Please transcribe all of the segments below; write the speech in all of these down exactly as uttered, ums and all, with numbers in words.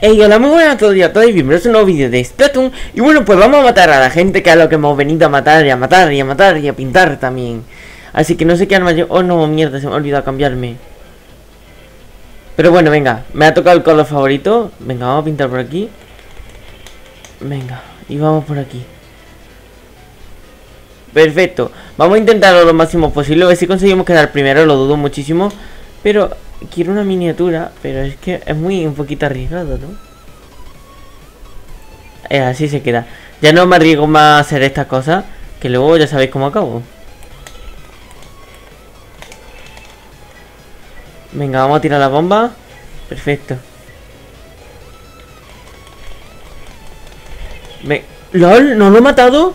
Hey, hola, muy buenas a todos y a todos y bienvenidos a un nuevo vídeo de Splatoon. Y bueno, pues vamos a matar a la gente, que es lo que hemos venido a matar y a matar y a matar y a pintar también. Así que no sé qué arma yo... Oh no, mierda, se me ha olvidado cambiarme. Pero bueno, venga, me ha tocado el color favorito. Venga, vamos a pintar por aquí. Venga, y vamos por aquí. Perfecto, vamos a intentarlo lo máximo posible. A ver si conseguimos quedar primero, lo dudo muchísimo. Pero quiero una miniatura, pero es que es muy un poquito arriesgado, ¿no? Eh, así se queda. Ya no me arriesgo más a hacer estas cosas, que luego ya sabéis cómo acabo. Venga, vamos a tirar la bomba. Perfecto. Me... ¡Lol! ¿No lo he matado?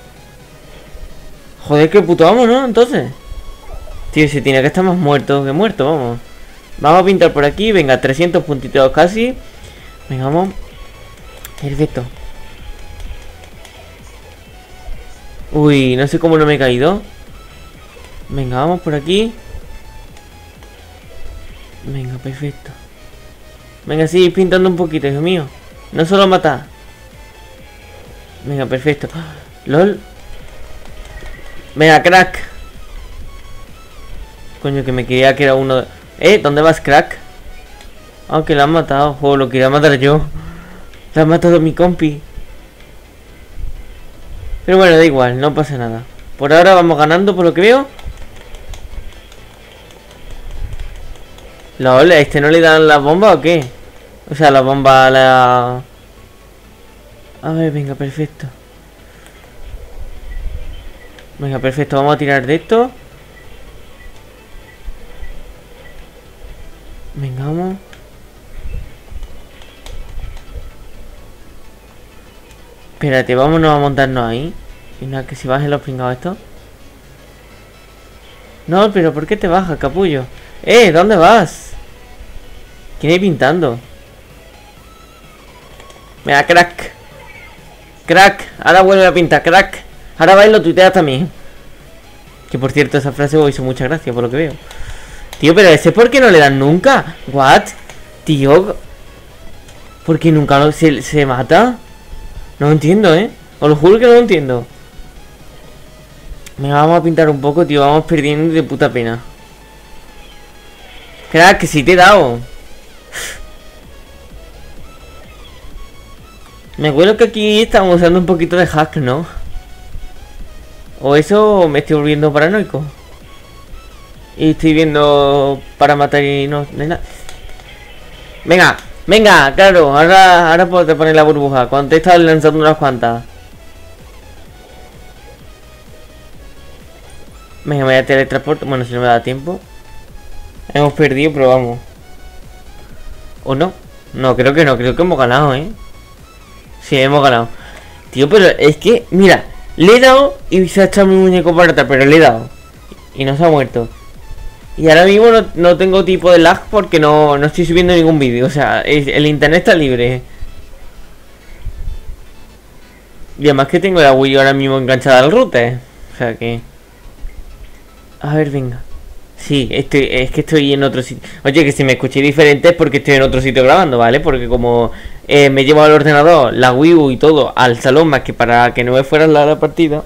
Joder, qué puto amo, ¿no? Entonces tío, si tiene que estar más muerto que muerto, vamos. Vamos a pintar por aquí, venga, trescientos puntitos casi. Venga, vamos. Perfecto. Uy, no sé cómo no me he caído. Venga, vamos por aquí. Venga, perfecto. Venga, sigue pintando un poquito, hijo mío. No solo matar. Venga, perfecto. LOL. Venga, crack. Coño, que me quería que era uno de... ¿Eh? ¿Dónde vas, crack? Ah, que lo han matado. Joder, lo quería matar yo. Lo ha matado mi compi. Pero bueno, da igual, no pasa nada. Por ahora vamos ganando, por lo que veo. LOL, ¿a este no le dan la bomba o qué? O sea, la bomba a la... A ver, venga, perfecto. Venga, perfecto, vamos a tirar de esto. Venga, vamos. Espérate, vámonos a montarnos ahí. Y nada, que si bajen los pringados esto. No, pero ¿por qué te bajas, capullo? ¡Eh! ¿Dónde vas? ¿Quién hay pintando? Venga, crack. Crack, ahora vuelve a pintar, crack. Ahora va y lo tuiteas también. Que por cierto, esa frase me hizo mucha gracia, por lo que veo. Tío, pero ese ¿por qué no le dan nunca? ¿What? Tío, ¿por qué nunca lo, se, se mata? No lo entiendo, ¿eh? Os lo juro que no lo entiendo. Venga, vamos a pintar un poco, tío. Vamos perdiendo de puta pena. Crack, que sí te he dado. Me acuerdo que aquí estamos usando un poquito de hack, ¿no? O eso me estoy volviendo paranoico. Y estoy viendo para matar y no... Nena. Venga, venga, claro. Ahora, ahora puedo poner la burbuja. Cuando te he estado lanzando unas cuantas. Venga, me voy a teletransportar. Bueno, si no me da tiempo. Hemos perdido, pero vamos. ¿O no? No, creo que no. Creo que hemos ganado, ¿eh? Sí, hemos ganado. Tío, pero es que, mira, le he dado y se ha echado mi muñeco para atrás, pero le he dado. Y no se ha muerto. Y ahora mismo no, no tengo tipo de lag porque no, no estoy subiendo ningún vídeo. O sea, el, el internet está libre. Y además que tengo la Wii ahora mismo enganchada al router. O sea que... A ver, venga. Sí, estoy, es que estoy en otro sitio. Oye, que si me escuché diferente es porque estoy en otro sitio grabando, ¿vale? Porque como eh, me llevo al ordenador, la Wii U y todo al salón, más que para que no me fuera la, la partida.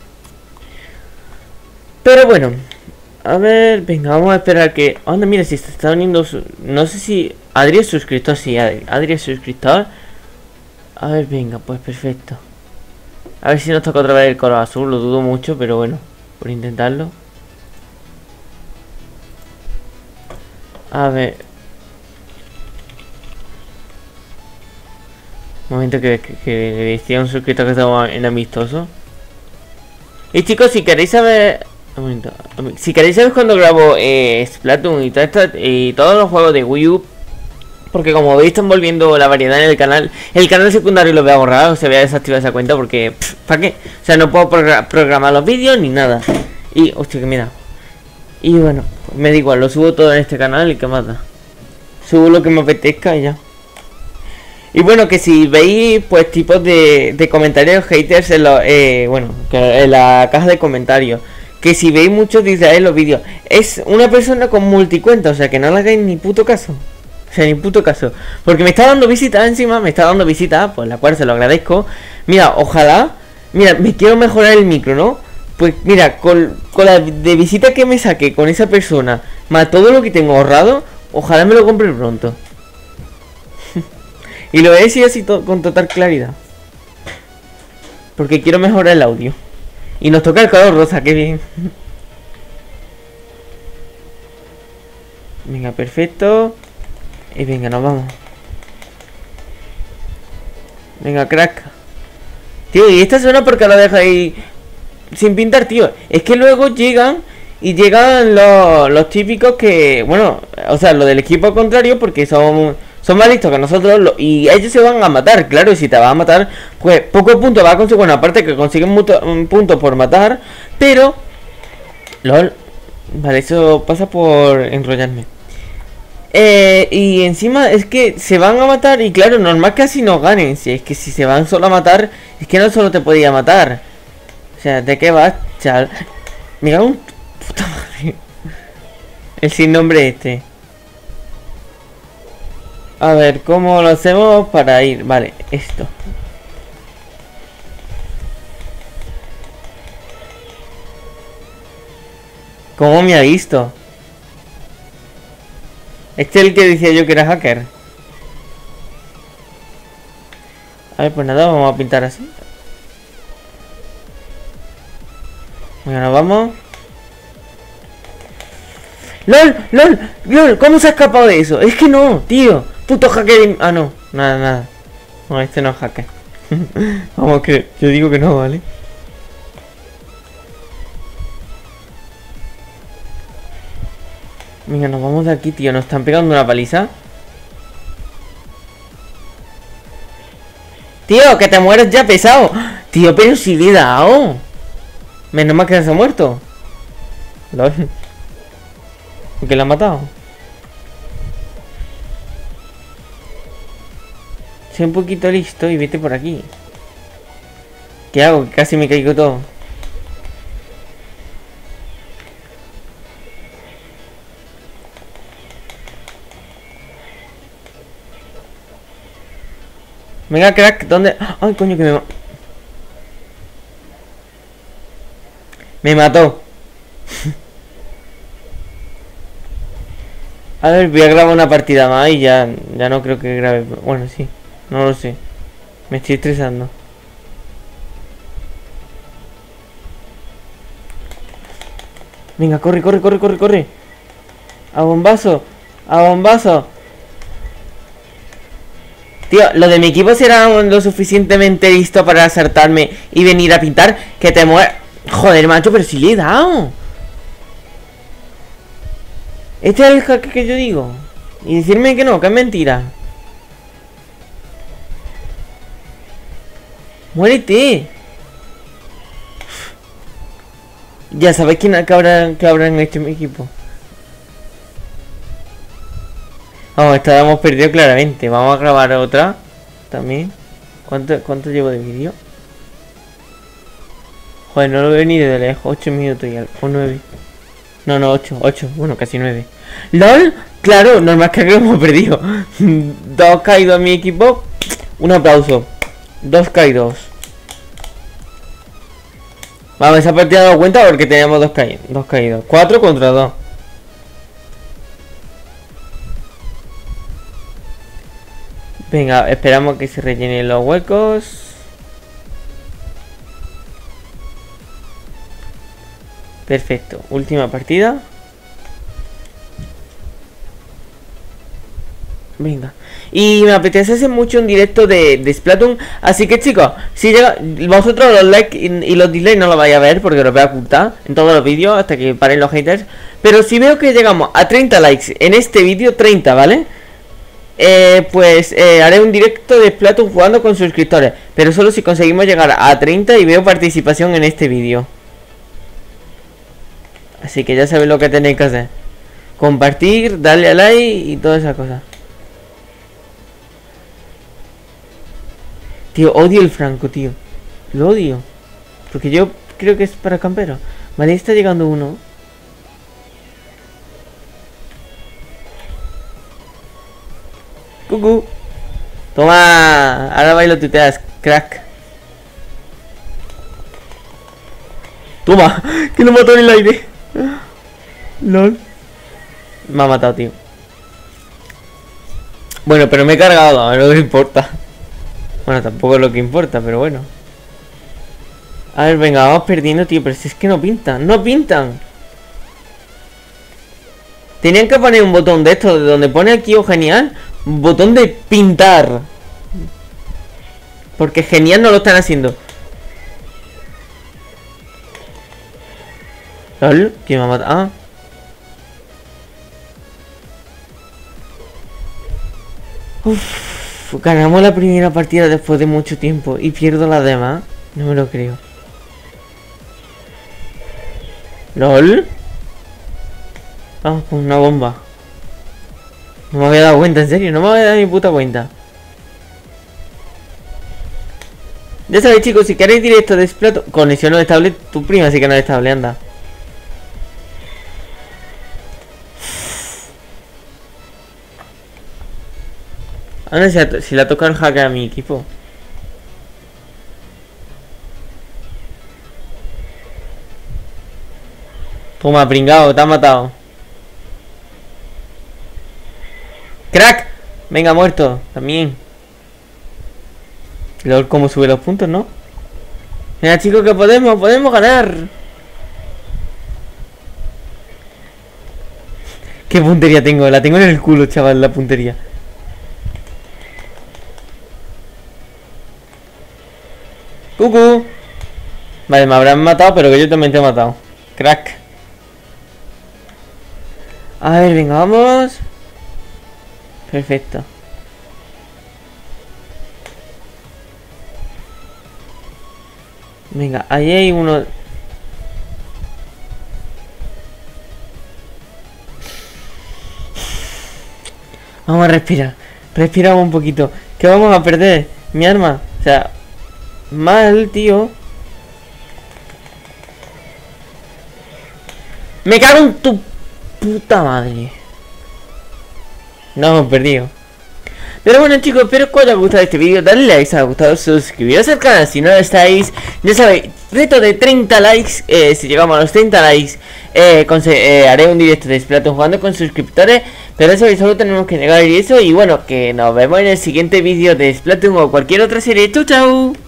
Pero bueno, a ver, venga, vamos a esperar que... Anda, mira, si se está uniendo... Su... No sé si... Adri es suscriptor, sí, Adri, Adri es suscriptor. A ver, venga, pues perfecto. A ver si nos toca otra vez el color azul, lo dudo mucho, pero bueno, por intentarlo. A ver. Un momento que, que, que le decía a un suscriptor que estaba en amistoso. Y chicos, si queréis saber... Un momento. Si queréis saber cuando grabo eh, Splatoon y, todo esto, y todos los juegos de Wii U, porque como veis están volviendo la variedad en el canal. El canal secundario lo voy a borrar, o sea, voy a desactivar esa cuenta porque... Pff, ¿para qué? O sea, no puedo progr programar los vídeos ni nada. Y... Hostia, que mira. Y bueno, me da igual, lo subo todo en este canal y que más da. Subo lo que me apetezca y ya. Y bueno, que si veis pues tipos de, de comentarios haters en, lo, eh, bueno, que en la caja de comentarios. Que si veis muchos de Israel los vídeos. Es una persona con multicuenta, o sea que no le hagáis ni puto caso. O sea, ni puto caso. Porque me está dando visita encima, me está dando visita, por la cual se lo agradezco. Mira, ojalá. Mira, me quiero mejorar el micro, ¿no? Pues mira, con, con la de visita que me saque con esa persona, más todo lo que tengo ahorrado, ojalá me lo compre pronto. Y lo voy a decir así to con total claridad. Porque quiero mejorar el audio. Y nos toca el color rosa, qué bien. Venga, perfecto. Y venga, nos vamos. Venga, crack. Tío, y esta zona porque la deja ahí sin pintar, tío. Es que luego llegan y llegan los, los típicos que, bueno, o sea, los del equipo contrario porque son, son más listos que nosotros lo, y ellos se van a matar, claro, y si te vas a matar, pues poco punto va a conseguir, bueno, aparte que consiguen mucho, un punto por matar, pero, lol, vale, eso pasa por enrollarme. Eh, y encima es que se van a matar y claro, normal que así no ganen. Si es que si se van solo a matar, es que no solo te podía matar. O sea, ¿de qué vas, chal? Me cago en puta madre. El sin nombre este. A ver, ¿cómo lo hacemos para ir? Vale, esto. ¿Cómo me ha visto? Este es el que decía yo que era hacker. A ver, pues nada, vamos a pintar así. Bueno, nos vamos. ¡Lol! ¡Lol! ¡Lol! ¿Cómo se ha escapado de eso? Es que no, tío. Puto hacker. Ah, no. Nada, nada. No, este no es hacker. Vamos, que yo digo que no, ¿vale? Venga, nos vamos de aquí, tío. Nos están pegando una paliza. Tío, que te mueres ya, pesado. Tío, pero si le he dado. Menos mal que se ha muerto. ¿Lol? ¿Por qué la ha matado? Soy un poquito listo y vete por aquí. ¿Qué hago? Que casi me caigo todo. Venga, crack, ¿dónde? Ay, coño, que me... Me mató. A ver, voy a grabar una partida más y ya, ya no creo que grabe. Bueno, sí, no lo sé. Me estoy estresando. Venga, corre, corre, corre, corre, corre. A bombazo, a bombazo. Tío, lo de mi equipo será lo suficientemente listo para acertarme y venir a pintar que te muera. Joder, macho, pero si le he dado. Este es el hack que yo digo. Y decirme que no, que es mentira. Muérete. Ya sabéis quién habrá, que habrá en este mi equipo. Vamos, esta la hemos perdido claramente. Vamos a grabar otra también. ¿Cuánto, cuánto llevo de vídeo? Joder, no lo veo ni de lejos. ocho minutos y algo. O nueve. No, no, ocho. ocho. Bueno, casi nueve. ¡Lol! Claro, normal que hemos perdido. Dos caídos a mi equipo. Un aplauso. Dos caídos. Vamos, esa partida he dado cuenta porque teníamos dos caídos. Dos caídos. Cuatro contra dos. Venga, esperamos que se rellenen los huecos. Perfecto, última partida. Venga. Y me apetece hacer mucho un directo de, de Splatoon. Así que chicos, si llega, vosotros los likes y, y los dislikes no lo vais a ver porque los voy a ocultar en todos los vídeos hasta que paren los haters. Pero si veo que llegamos a treinta likes en este vídeo, treinta, ¿vale? Eh, pues eh, haré un directo de Splatoon jugando con suscriptores. Pero solo si conseguimos llegar a treinta y veo participación en este vídeo. Así que ya sabéis lo que tenéis que hacer. Compartir, darle a like y todas esas cosas. Tío, odio el Franco, tío. Lo odio. Porque yo creo que es para camperos. Vale, está llegando uno. Cucú. Toma. Ahora bailo tuteas, crack. Toma. Que lo mató en el aire. Lol. Me ha matado, tío. Bueno, pero me he cargado, a ver, no me importa. Bueno, tampoco es lo que importa, pero bueno. A ver, venga, vamos perdiendo, tío. Pero si es que no pintan, no pintan. Tenían que poner un botón de esto, de donde pone aquí o genial. Un botón de pintar. Porque genial no lo están haciendo. ¿Lol? ¿Quién me ha matado? Ah. Uff, ganamos la primera partida después de mucho tiempo y pierdo las demás. No me lo creo. ¿Lol? Vamos con una bomba. No me había dado cuenta, en serio, no me había dado ni puta cuenta. Ya sabéis, chicos, si queréis directo de Splatoon, conexión no estable, tu prima sí que no es estable, anda. Ahora si, si la toca el hacker a mi equipo. Toma, pringao, te ha matado. ¡Crack! Venga, muerto, también. Y luego cómo sube los puntos, ¿no? Venga, chicos, que podemos, podemos ganar. ¿Qué puntería tengo? La tengo en el culo, chaval, la puntería. Cucú. Vale, me habrán matado, pero que yo también te he matado. Crack. A ver, venga, vamos. Perfecto. Venga, ahí hay uno. Vamos a respirar. Respiramos un poquito. Que vamos a perder mi arma. O sea, mal, tío. Me cago en tu puta madre. No hemos perdido. Pero bueno, chicos, espero que os haya gustado este vídeo. Dale like si os ha gustado, suscribiros al canal si no lo estáis. Ya sabéis, reto de treinta likes. eh, Si llegamos a los treinta likes, eh, eh, haré un directo de Splatoon jugando con suscriptores. Pero eso solo tenemos que llegar y eso. Y bueno, que nos vemos en el siguiente vídeo de Splatoon o cualquier otra serie. Chau, chau.